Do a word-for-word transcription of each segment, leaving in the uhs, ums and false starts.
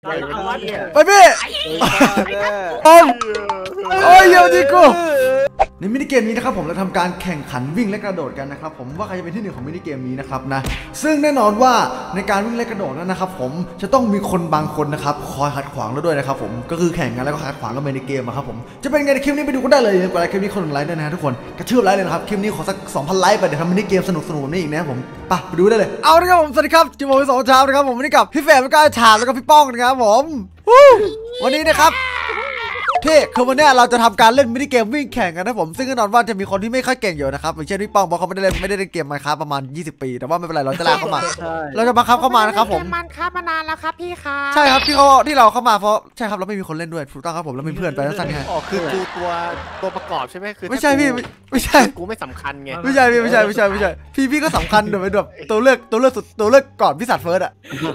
ไปพี่โอ้ยโอ้ยเยอะจริงกูในมินิเกมนี้นะครับผมเราทำการแข่งขันวิ่งและกระโดดกันนะครับผมว่าใครจะเป็นที่หนึ่งของมินิเกมนี้นะครับนะซึ่งแน่นอนว่าในการวิ่งและกระโดดนั้นนะครับผมจะต้องมีคนบางคนนะครับคอยขัดขวางเราด้วยนะครับผมก็คือแข่งกันแล้วก็ขัดขวางกันไปในเกมครับผมจะเป็นไงในคลิปนี้ไปดูกันได้เลยกดไลค์คลิปนี้คนหนึ่งไลค์ด้วยนะทุกคนกระทืบไลค์เลยนะครับคลิปนี้ขอสัก สองพัน ไลค์ไปเดี๋ยวทำมินิเกมสนุกสนุกนี่อีกนะผมไปไปดูได้เลยเอาละครับผมสวัสดีครับจิโม่สองชามนะครับผมวันนี้กับพี่แฝดแล้วก็ฉาบแล้วก็พี่ป้องนะครับผมวันนี้นะครับที่คือวันนี้เราจะทำการเล่นมินิเกมวิ่งแข่งกันนะผมซึ่งแน่นอนว่าจะมีคนที่ไม่ค่อยเก่งอยู่นะครับอย่างเช่นพี่ป้องบอกเขาไม่ได้เล่นไม่ได้เล่นเกม Minecraft ประมาณยี่สิบปีแต่ว่าไม่เป็นไรเราจะลากเข้ามาเราจะบังคับเข้ามานะครับผมมันครับมานานแล้วครับพี่ครับใช่ครับที่เขาที่เราเข้ามาเพราะใช่ครับเราไม่มีคนเล่นด้วยถูกต้องครับผมเรามีเพื่อนไปสั้นๆแค่อ๋อคือกูตัวตัวประกอบใช่ไหมคือไม่ใช่พี่ไม่ใช่กูไม่สำคัญไงไม่ใช่พี่ไม่ใช่ไม่ใช่ไม่ใช่พี่พี่ก็สำคัญโดยเป็นแบบตัวเลือกตัวเลือกสุดตัวเลือกก่อนพี่สัตว์เฟิร์สอ่ะ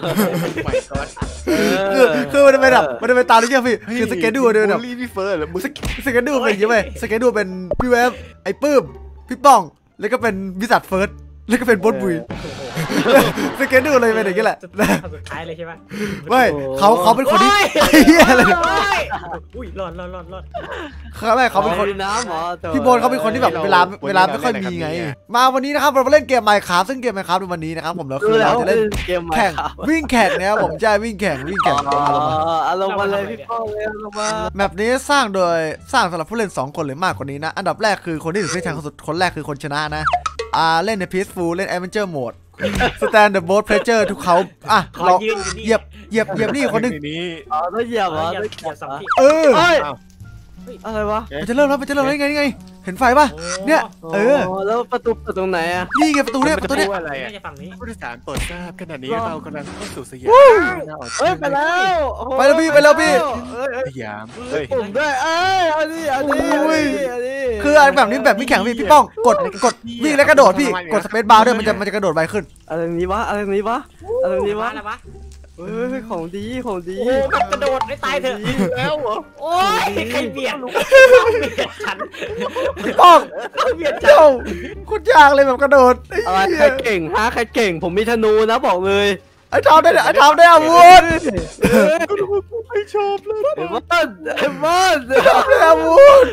คือคือมันจะเป็นแบบมันจะเป็นตาที่เชื่อพี่คือสเกจดูเดินแบบพี่เฟิร์สเหรอมึงสเกจดูเป็นยังไงสเกจดูเป็นพี่เวฟไอ้ปื้มพี่ป้องแล้วก็เป็นวิสัทเฟิร์สแล้วก็เป็นบดบุยสเกจดูเลยเป็นอย่างนี้แหละสุดท้ายเลยใช่ไหมไม่เขาเขาเป็นคนที่เฮียอะไรอุ้ยรอดรอดรอดรอดเขาไม่เขาเป็นคนน้ำหรอพี่โบนเขาเป็นคนที่แบบเวลาเวลาไม่ค่อยมีไงมาวันนี้นะครับเรามาเล่นเกม Minecraft ซึ่งเกม Minecraft ในวันนี้นะครับผมเราคือเราจะเล่นแข่งวิ่งแข่งนะครับผมจะวิ่งแข่งวิ่งแข่งอารมณ์มาเลยพี่ป้องเลยอารมณ์มาแมปนี้สร้างโดยสร้างสำหรับผู้เล่นสองคนหรือมากกว่านี้นะอันดับแรกคือคนที่ถือเส้นทางสุดคนแรกคือคนชนะนะอ่าเล่นใน Peaceful เล่น Adventure Mode Stand the Boat Pleasure ทุกเขาอ่ะเราเหยียบเหยียบเหยียบนี่คนนึงอ๋อต้องเหยียบเหรอเอออะไรวะมันจะเริ่มแล้วมันจะเริ่มแล้วไงไงเห็นไฟป่ะเนี่ยเออแล้วประตูตรงไหนอ่ะนี่ไงประตูเนี่ยประตูเนี่ยอะไรอ่ะผู้โดยสารโปรดทราบขณะนี้เรากำลังเข้าสู่สยามเฮ้ยไปแล้วไปแล้วพี่ไปแล้วพี่สยามเฮ้ยผมด้วยเอ้ยอันนี้อันนี้คืออะไรแบบนี้แบบไม่แข็งพี่พี่ป้องกดกดวิ่งแล้วกระโดดพี่กดสเปซบาร์ด้วยมันจะมันจะกระโดดไวขึ้นอะไรนี้วะอะไรนี้วะอะไรนี้วะเฮ้ยของดีของดีโอ้แบบกระโดดไม่ตายเถอะแล้วเหรอโอ้ยใครเบียดฉันป้องเบียดเจ้าคุณยากเลยแบบกระโดดอะไรใครเก่งฮะใครเก่งผมมีธนูนะบอกเลยไอ้ทำได้ไอ้ทำได้อาวุธไม่ชอบเลยไอ้บอลไอ้บอลได้อาวุธ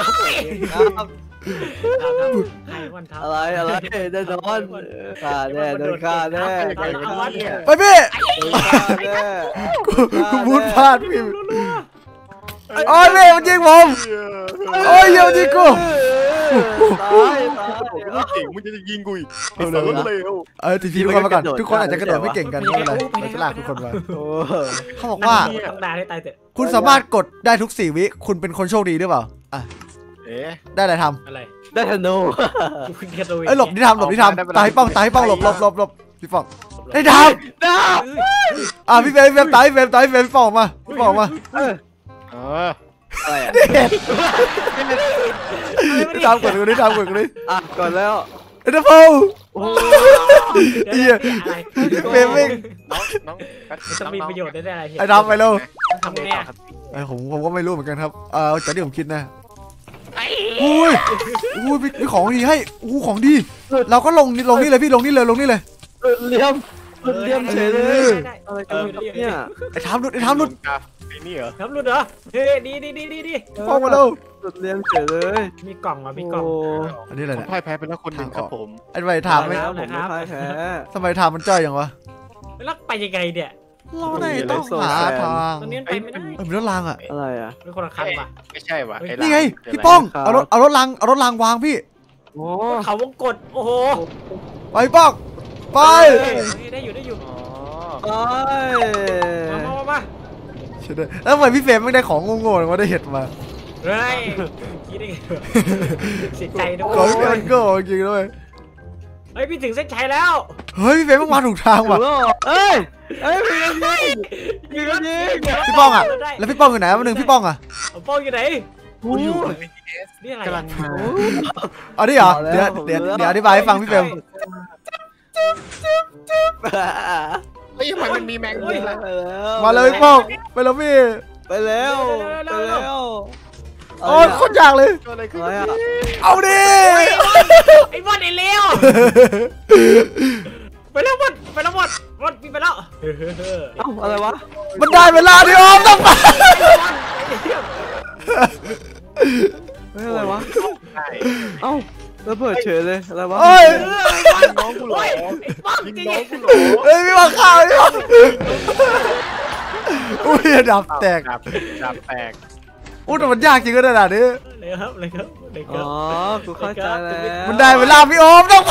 อะไรอะไรเดินนอนฆ่าแน่โดนฆ่าแน่ไปพี่กูพูดพลาดพี่โอ้ยเร็วจริงผมโอ้ยเร็วจริงกูตายตายเก่งมึงจะยิงกูอีกไอ้สารเลวเออทีทีทุกคนมาก่อนทุกคนอาจจะกระโดดไม่เก่งกันไม่เป็นไรเราจะลากทุกคนมาเขาบอกว่าคุณสามารถกดได้ทุกสี่วิคุณเป็นคนโชคดีหรือเปล่าอ่ะได้อะไรทำอะไรได้ธนูไอ้หลบที่ทำหลบที่ทำตายป้องตายป้องหลบหลบหลบหลบพี่ป้องได้ทำได้อ่ะพี่เฟรมเฟรมตายเฟรมตายเฟรมป้องมาป้องมาเอออะไรอ่ะได้ทำก่อนเลยได้ทำก่อนเลยอ่ะก่อนแล้วไอ้ตะเภาเฮียเฟรมวิ่งน้องจะมีประโยชน์ได้อะไรไอ้ทำไปแล้วทำเนี่ยไอ้ผมผมก็ไม่รู้เหมือนกันครับเออจากที่ผมคิดนะอุ้ยอุ้ยมีของดีให้อู้ของดีเราก็ลงลงนี่เลยพี่ลงนี่เลยลงนี่เลยเลี้ยมเลี้ยมเฉยเลยอะไรกันเนี่ยไอ้ทำหลุดไอ้ทำหลุดไอ้นี่เหรอทำหลุดเหรอเฮ้ยดีดีดีดีดีฟ้องมาแล้วเลี้ยมเฉยเลยมีกล่องอ่ะมีกล่องอันนี้อะไรเนี่ยพ่ายแพ้ไปแล้วคนหนึ่งครับผมไอ้ใบถามไหมพ่ายแพ้ทำไมถามมันจ้อยอย่างวะแล้วไปยังไงเนี่ยเราไหนต้องหาทางตอนนี้ไปไม่ได้เออมีรถรางอะอะไรอะเป็นคนละคันป่ะไม่ใช่ว่ะนี่ไงพี่ป้องเอารถเอารถรางเอารถรางวางพี่โอ้เขาวงกดโอ้โหไปป้องไปได้อยู่ได้อยู่ไปมามามาใช่เลยแล้วทำไมพี่เฟรมไม่ได้ของโง่ๆมาได้เห็ดมาเฮ้ยคิดได้ไงเสียใจด้วยของพี่มันโง่จริงด้วยเฮ้ยพี่ถึงเส้นชัยแล้วเฮ้ยพี่เฟรมต้องมาถูกทางว่ะเอ้ยเอ้ยพี่ยิงยิงยิงพี่ป้องอ่ะแล้วพี่ป้องอยู่ไหนวันหนึ่งพี่ป้องอ่ะป้องอยู่ไหนอยู่นี่อะไรกำลังมาเอาดิเหรอเดี๋ยวเดี๋ยวเดี๋ยวอธิบายให้ฟังพี่เฟรมเฮ้ยทำไมมันมีแมงมุมมาเลยพี่ป้องไปแล้วพี่ไปแล้วไปแล้วโอ้ยโคตรยากเลยเอาดิไอ้บอลไอ้เลวไปแล้วบอลไปแล้วบอลไปอนปีนไปแล้วเอ้าอะไรวะมันได้เวลาดิออมต้องไปเฮ้ยอะไรวะเอ้าระเบิดเฉยเลยอะไรวะเฮ้ยยิงน้องกูเหรอป้องยิงจริงน้องกูเหรอเฮ้ยพี่มาข่าวพี่มาอุ้ยดับแตกดับดับแตกอุ้ยแต่มันยากจริงก็ขนาดนี้เลยครับเลยครับเลยคอ๋รัอบ กูเข้าใจแล้วมันได้เวลาพี่ออมต้องไป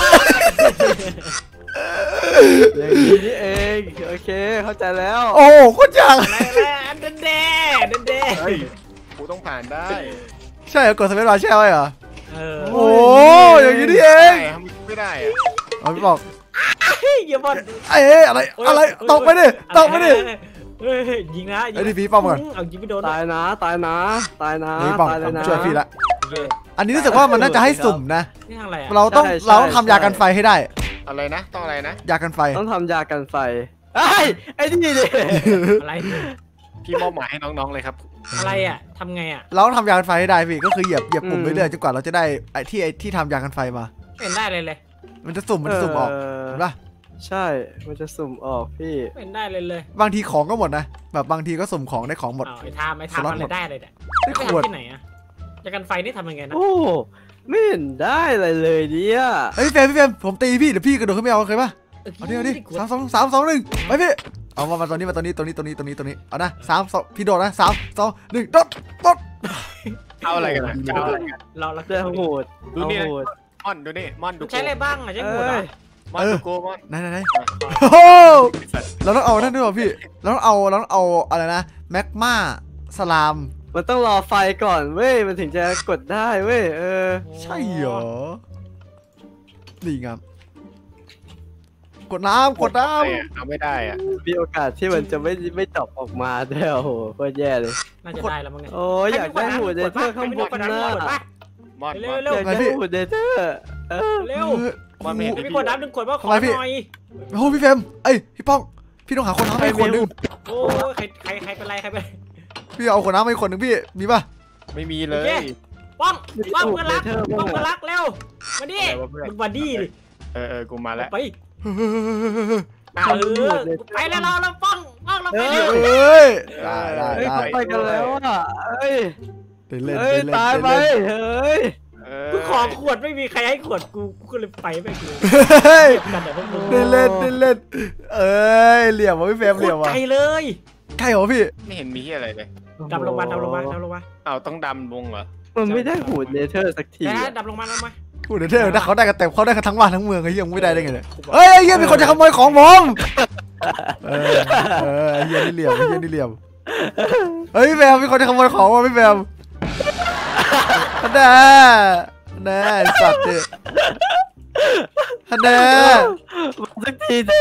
อย่างนี้นี่เองโอเคเข้าใจแล้วโอ้โหโคตรยากอะไรอะไรเดนเดเดนเดเฮ้ยกูต้องผ่านได้ใช่เหรอกดสเปซบาร์แช่ไว้เหรอเออโอ้อย่างนี้นี่เองทำไม่ได้อะเอาพี่บอกเฮ้ยอย่าบอลเอ้ยอะไรอะไรตกไปดิตกไปดิเฮ้ยยิงนะไอ้ที่พี่ป้อมก่อนเอายิงไม่โดนตายนะตายนะตายนะนี่ป้อมตายเลยนะช่วยพี่ละ อันนี้รู้สึกว่ามันน่าจะให้สุ่มนะนี่ทางอะไรอ่ะเราต้องใช่ใช่เราต้องทำยากันไฟให้ได้อะไรนะต้องอะไรนะยากันไฟต้องทำยากันไฟไอ้ยไอ้นี่ดิอะไรพี่มอบหมายให้น้องๆเลยครับอะไรอ่ะทำไงอ่ะเราต้องทำยากันไฟให้ได้พี่ก็คือเหยียบเหยียบปุ่มเรื่อยๆจนกว่าเราจะได้ไอ้ที่ไอ้ที่ทำยากันไฟมาไม่เห็นได้เลยเลยมันจะสุ่มมันจะสุ่มออกเห็นปะใช่มันจะสุ่มออกพี่ไม่เห็นได้เลยเลยบางทีของก็หมดนะแบบบางทีก็สุ่มของได้ของหมดอ้าวไอ้ทามไอ้ทามอะไรได้เลยเนี่ยได้ไม่ขวดทำที่ไหนอ่ะจะกันไฟนี่ทำยังไงนะโอ้ไม่เห็นได้อะไรเลยเนี่ยเฮ้ยพี่เฟรมพี่เฟรมผมตีพี่เดี๋ยวพี่กระโดดขึ้นไปเอาเคยปะเอาดิเอาดิสามสองสามสองหนึ่งไปพี่เอามามาตอนนี้มาตอนนี้ตรงนี้ตรงนี้ตรงนี้ตรงนี้เอานะสามสองพี่โดดนะสามสองหนึ่งโดดโดดเอาอะไรกันนะจะเอาอะไรกันเราเราเรื่องโหดดูเอานี่โหดม่อนดูนี่ม่อนดูใช้อะไรบ้างอ่ะใช้หมดเอ้อ่ะยม่อนดูกูม่อนไหนไหนไหนโอ้โหเราต้องเอานั่นด้วยพี่เราต้องเอาเราต้องเอาอะไรนะแมกมาสลามมันต้องรอไฟก่อนเว้ยมันถึงจะกดได้เว้ยเออใช่เหรอดีงามกดน้ำกดน้เอาไม่ได้อะมีโอกาสที่มันจะไม่ไม่ตอบออกมาด้วยโอ้โหโคตรแย่เลยน่าจะได้แล้วมั้งเนี่ยโอ้ยอยากได้หัวเดเทอร์ข้างบนหน้าม่อนเร็ม่วอนเร็วอยากได้หัวเดเทอร์เออเร็ำวเออม่อนไม่เห็นมีคนน้ำดึงกดว่าขอหน่อยโอ้โหพี่เฟรมเอ้ยพี่ป้องพี่ต้องหาคนน้ำให้คนหนึงโอ้ยใครใครใครเป็นไรใครเป็นพี่เอาคนน้ำให้คนหนึงพี่มีป่ะไม่มีเลยป้อมป้อมเพื่อนรักป้อมเพื่อนรักเร็วมาดิมึงมาดิเออเออกูมาแล้วไปเออไปแล้วเราเราป้องป้องเราไปเฮ้ยได้ได้เฮ้ยได้เขาไปกันแล้วอ่ะเอ้ยเล่นเล่นเฮ้ยเล่นตายไปเล่นเฮ้ยกูขอขวดไม่มีใครให้ขวดกูกูก็เลยไปไม่กูเฮ้ยกันแต่พวกมึงเล่นเล่นเล่นเล่นเอ้ยเหลี่ยมวะพี่เฟรมเหลี่ยมวะไกลเลยใช่เหรอพี่ไม่เห็นมีที่อะไรเลยดำลงมาดำลงมาดำลงมาเอาต้องดำลงเหรอมันไม่ได้หัวเดเทอร์สักทีแต่อะดำลงมาลงมาพูดเดี๋ยวเท่ถ้าเขาได้กันเต็มเขาได้กันทั้งบ้านทั้งเมืองไอ้เหี้ยมึงไม่ได้ได้ไงเนี่ยเฮ้ยไอ้เหี้ยมีคนจะขโมยของผมเออเออไอ้เหี้ยนี่เหลี่ยมไอ้เหี้ยนี่เหลี่ยมเฮ้ยพี่แฟมมีคนจะขโมยของว่ะพี่แฟมฮันแน่แน่ไอ้สัตว์ดิฮันแน่สักทีเถอะ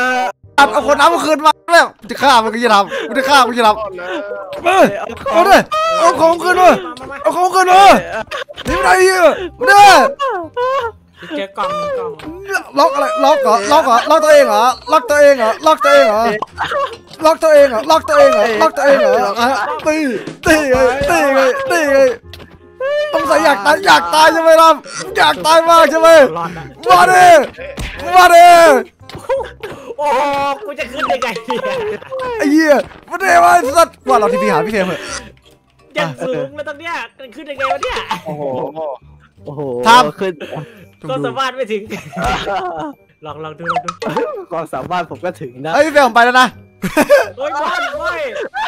อัดเอาคนน้ำมาคืนมาแบบจะฆ่ามันก็จะทำมันจะฆ่ามันก็จะทำเออเอาเลยเอาของคืนมาเอาของคืนมานี่มันอะไรเหี้ยมาเด้อเจอกล่องกล่องล็อกอะไรล็อกเหรอล็อกเหรอล็อกตัวเองเหรอล็อกตัวเองเหรอล็อกตัวเองเหรอล็อกตัวเองเหรอล็อกตัวเองเหรอล็อกตัวเองเหรอตีตีไงตีไงตีไงต้องใส่อยากตายอยากตายใช่ไหมล่ะอยากตายมากใช่ไหมรอดนะมาดิมาดิโอ้กูจะขึ้นยังไงเนี่ยไอ้เหี้ยมาดิมาสัตว์ว่าเราทีพีหาพี่เฟรมเหรอยังสูงเลยตรงเนี้ยขึ้นยังไงวะเนี่ยโอ้โหโอ้โหทำขึ้นก็สามารถไม่ถึงลองลองดูลองดูความสามารถผมก็ถึงนะเอ้ยพี่เฟรมผมไปแล้วนะโอ้ยบอลโอ้ย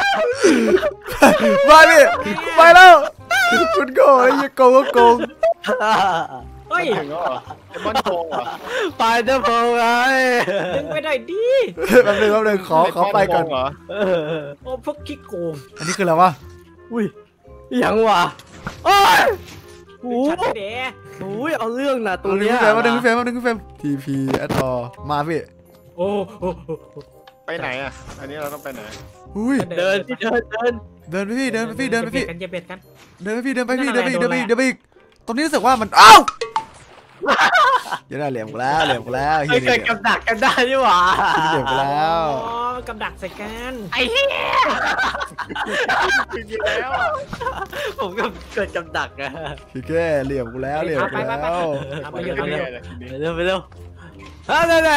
มาดิไปแล้วคุณโก้ไอ้เหี้ยโกงก็โกงเฮ้ยถึงแล้วเหรอไอ้บอลโกงเหรอไปเดอร์โฟไงดึงไปหน่อยดิแป๊บนึงแป๊บนึงขอขอไปก่อนเหรอเออโอ้พวกขี้โกงอันนี้คืออะไรวะอุ้ยยังวะโอ้ยโอ้ชัดโหเด้โอ้ยเอาเรื่องนะตัตัว วนี้เนี้ยพี่เฟรมมาดึงพี่เฟรมมาดึงพี่เฟรมทีพีแอดอมาพี่โอ้โหไปไหนอ่ะอันนี้เราต้องไปไหนอุ้ยเดินพี่เดินเดินเดินไปพี่เดินไปพี่เดินไปพี่กันจะเบ็ดกันเดินไปพี่เดินไปพี่นั่เดินนอะไปไรอีกโดเดินนไปอะไรอีกเดินไปอีกตรงนี้รู้สึกว่ามันอ้าวยังได้เหลี่ยมกูแล้วเหลี่ยมกูแล้วเฮีไม่ยเกินี่ดกับดักกันได้นี่หว่าเหลี่ยมกูแล้วอ๋อกับดักใส่กันไอ้เหี้ยจริงๆแล้วผมก็เกิดกับดักอะพี่แค่เหลี่ยมกูแล้วเหลี่ยมกูแล้วเอาไปไปเร็วเรื่อยๆเลยทีนี้ไปเร็วไปเร็วฮะแน่แน่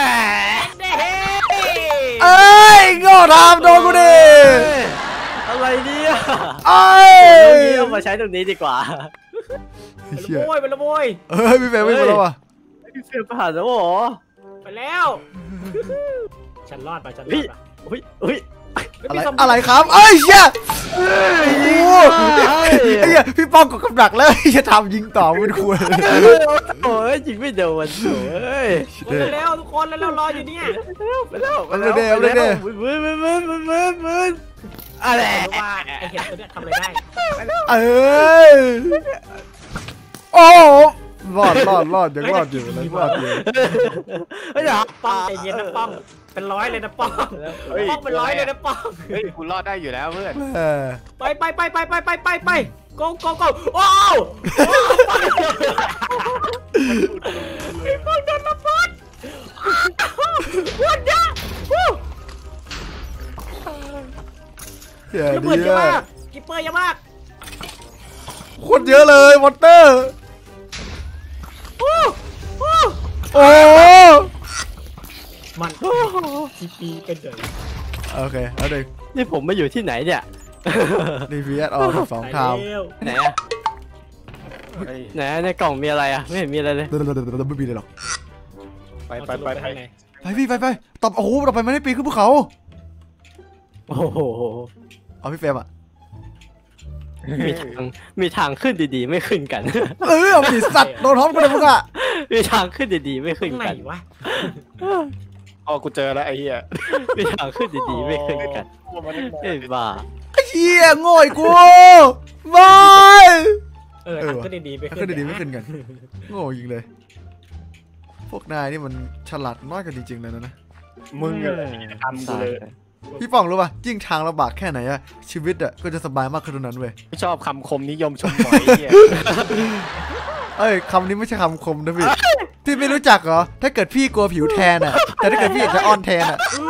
เอ้ยโง่ทำโดนกูดิอะไรเนี่ยเอ้ยเอามาใช้ตรงนี้ดีกว่าเป็นละโวยเป็นละโวยเฮ้ยพี่เฟรมไม่เป็นแล้วว่ะพี่เฟรมผ่านแล้วเหรอไปแล้วฉันรอดป่ะฉันรอดป่ะอุ้ยอุ้ยอะไรอะไรครับเอ้ยเชี่ยโอ้โหไอ้เหี้ยพี่ป้องกดกำลังแล้วจะทำยิงต่อเป็นควรโอ้ยยิงไม่โดนโอ้ยเร็วทุกคนเร็วรออยู่เนี่ยไปแล้วเอาเลยเด้เอาเลยเด้มืนมืนมืนมืนมืนมืนอะไรว่าไอเห็ดตัวเนี้ยทำอะไรได้เอ้ยโอ้รอดรอดรอดยังรอดอยู่ยังรอดอยู่ไม่อยากป้องใจเย็นนะป้องเป็นร้อยเลยนะป้องป้องเป็นร้อยเลยนะป้องเฮ้ยกูรอดได้อยู่แล้วเพื่อนเออไปไปไปไปไปไปไปไปโกโกโกโอ้วมีคนโดนระเบิดวันเดียวเหี้ยระดีเบิดเยอะมามาก กกิปเปอร์เยอะมากคนเยอะเลยวอเตอร์โอ้โอ้โอ้มันจีปีกันเลยโอเคแล้วเด็กนี่ผมมาอยู่ที่ไหนเนี่ยดีพีเอสออกสองทางไหนอะไหนในกล่องมีอะไรอะไม่เห็นมีอะไรเลยเดี๋ยวเดี๋ยวเดี๋ยวไม่มีเลยหรอกไปไปไปไปไปพี่ไปไปตบโอ้โหต่อไปไม่ได้ปีนขึ้นภูเขาโอ้โหเอาพี่เฟรมอ่ะมีทางมีทางขึ้นดีๆ ไม่ขึ้นกันเออเอาดิสัตว์โดนท้องกูเลยมึงอ่ะมีทางขึ้นดีๆ ไม่ขึ้นไหนกันวะอ๋อกูเจอแล้วไอ้เหี้ยมีทางขึ้นดีๆ ไม่ขึ้นกันเอ้ยบ้าไอ้เหี้ยโง่ไอ้กูบายเออทำก็ดีๆไปขึ้นดีๆไม่ขึ้นกันโง่ยิงเลย พวกนายนี่มันฉลาดน้อยกันจริงๆเลยนะนะมึงอะทำกูเลยพี่ป่องรู้ป่ะยิ่งทางลำบากแค่ไหนอะชีวิตอะก็จะสบายมากขึ้นเท่านั้นเว้ยไม่ชอบคำคมนิยมชมหมอยไอ้เหี้ยเอ้ยคำนี้ไม่ใช่คำคมนะพี่พี่ไม่รู้จักเหรอถ้าเกิดพี่กลัวผิวแทนอะแต่ถ้าเกิดพี่อยากจะอ่อนแทนอะ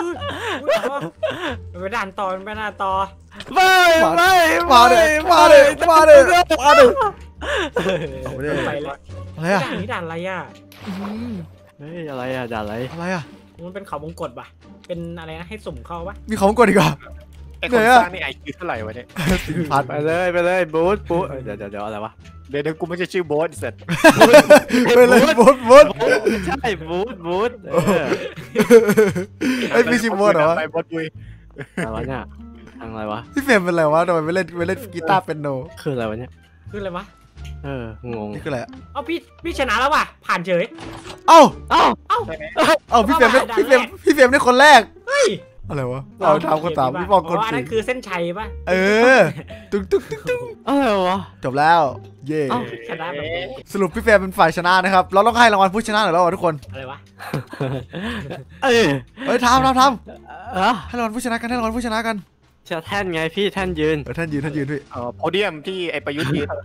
ไปด่านต่อไปด่านต่อไม่ไม่มาเลยมาเลยมาเลยมาเลยเอาไปเลยไปแล้วอะไรอะด่านนี้ด่านอะไรอ่ะเฮ้ยอะไรอะด่าอะไรอะไรอะมันเป็นเขาวงกตป่ะเป็นอะไรนะให้สุ่มเข้าป่ะมีของกดอีกเหรอไอ้คนสร้างนี่ไอคิวเท่าไหร่วะเนี่ยสี่พันไปเลยไปเลยบูทบูทเดี๋ยวเดี๋ยวเดี๋ยวอะไรวะเดี๋ยวเดี๋ยวกูไม่ใช่ชื่อโบ๊ทเสร็จไปเลยบดบดใช่บูทบูทเออไอ้ยพี่ชิมบดเหรอวะไปบดบุยอะไรวะเนี่ยทางอะไรวะพี่เฟรมเป็นอะไรวะทำไมไม่เล่นไม่เล่นกีตาร์เป็นโนคืออะไรวะเนี่ยคืออะไรวะเอองงนี่คืออะไรอะเอาพี่พี่ชนะแล้วว่ะผ่านเฉยเอ้าเอ้าเอ้าเอ้าพี่เฟรมได้พี่เฟรมพี่เฟรมได้คนแรกเฮ้ยอะไรวะเราทำคนตามพี่ปองคนอันสี่นั้นคือเส้นชัยป่ะเออตุ๊กตุ๊กตุ๊กตุ๊กอะไรวะจบแล้วเย่เอ้าชนะแบบสรุปพี่เฟรมเป็นฝ่ายชนะนะครับเราต้องให้รางวัลผู้ชนะหน่อยแล้วเหรอทุกคนอะไรวะเอ้ยเฮ้ยทำทำทเอ่ะำให้รางวัลผู้ชนะกันให้รางวัลผู้ชนะกันจะแท่นไงพี่แท่นยืนเออท่านยืนท่านยืนพี่เอ่อโพเดียมที่ไอประยุทธ์ยืน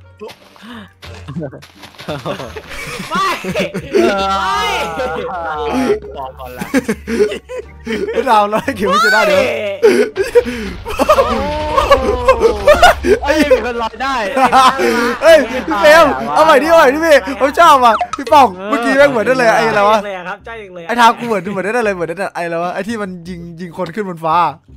ไม่ไม่บอกก่อนละไอ้ดาวเราให้เขียวผู้ชนะเดี๋ยวเอ้ยมีคนลอยได้เฮ้ยพี่เฟรมเอาใหม่ดิเอาใหม่ดิพี่ผมชอบอ่ะพี่ป้องเมื่อกี้แม่งเหมือนได้เลยไอ้อะไรวะเลยครับใจเลยไอ้ทางกูเหมือนเหมือนได้เลยเหมือนได้ไอ้อะไรวะไอ้ที่มันยิงยิงคนขึ้นบนฟ้า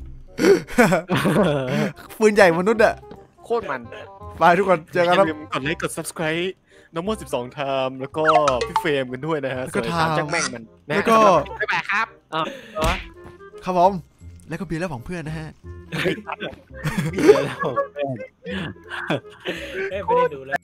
ปืนใหญ่มนุษย์อะโคตรมันไปทุกคนเจอกันอครับย่าลืมกดไลค์กด subscribe น้องโมสิบสองไทม์แล้วก็พี่เฟรมกันด้วยนะฮะแล้วก็ส่วนไทม์สามจักแม่งมันนะแล้วก็บ๊ายบายครับอ้าวเหรอครับผมแล้วก็เบียร์และของเพื่อนนะฮะเดี๋ยวเราเอ้ยไม่ได้ดูเลย